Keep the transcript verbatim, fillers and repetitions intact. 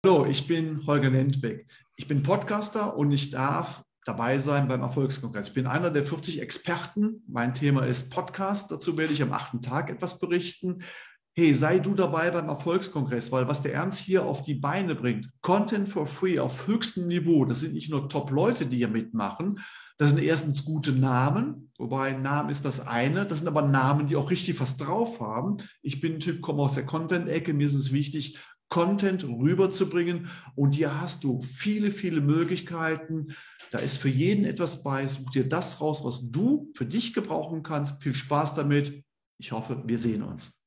Hallo, ich bin Holger Lendweg. Ich bin Podcaster und ich darf dabei sein beim Erfolgskongress. Ich bin einer der vierzig Experten. Mein Thema ist Podcast. Dazu werde ich am achten Tag etwas berichten. Hey, sei du dabei beim Erfolgskongress, weil was der Ernst hier auf die Beine bringt, Content for free auf höchstem Niveau, das sind nicht nur Top-Leute, die hier mitmachen, das sind erstens gute Namen, wobei Namen ist das eine, das sind aber Namen, die auch richtig was drauf haben. Ich bin ein Typ, komme aus der Content-Ecke, mir ist es wichtig, Content rüberzubringen und hier hast du viele, viele Möglichkeiten. Da ist für jeden etwas bei. Such dir das raus, was du für dich gebrauchen kannst. Viel Spaß damit. Ich hoffe, wir sehen uns.